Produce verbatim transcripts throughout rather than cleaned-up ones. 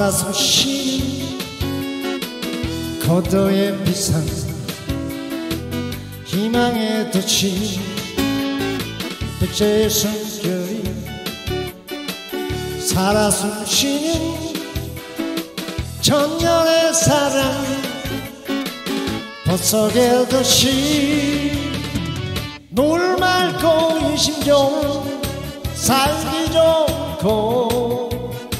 살아 숨쉬는 고도의 비상 희망의 도시 백제의 숨결이 살아 숨쉬는 천년의 사랑 벚속의 도시 노을 맑고 인심 좋은 살기 좋고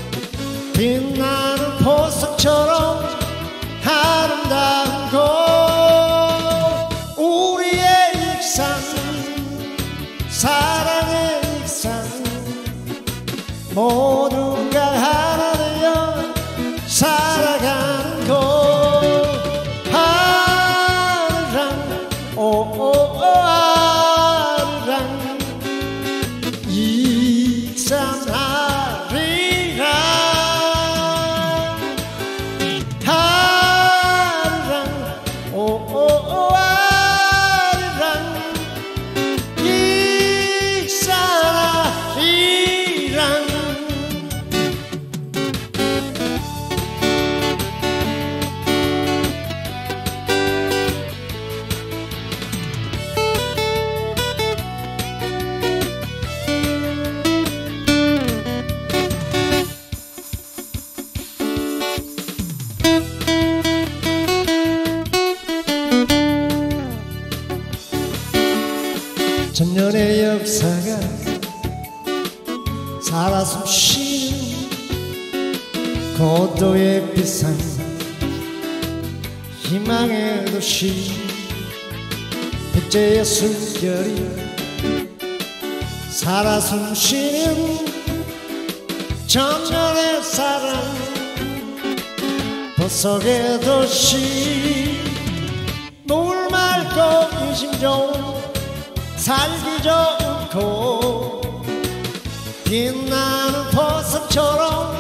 빛나는 보석처럼 아름다운 곳 우리의 익산 사랑의 익산 모두가 하나 되어 살아가는 곳 아르랑 오오오 아르랑 익산 아리랑 아르랑 오오오 아리랑 익산 아리랑 천년의 역사가 살아 숨쉬는 고도의 비상 희망의 도시 백제의 숨결이 살아 숨쉬는 천년의 사랑 벚속의 도시 노을 맑고 인심 좋은 살기 좋고 빛나는 보석처럼